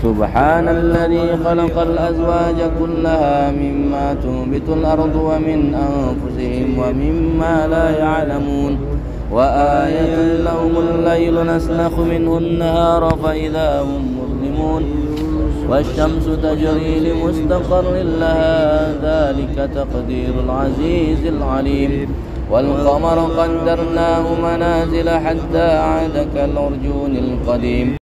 سبحان الذي خلق الأزواج كلها مما تنبت الأرض ومن أنفسهم ومما لا يعلمون وآية لهم الليل نسلخ منه النهار فإذا هم مظلمون والشمس تجري لمستقر لها ذلك تقدير العزيز العليم والقمر قدرناه منازل حتى عاد كالعرجون القديم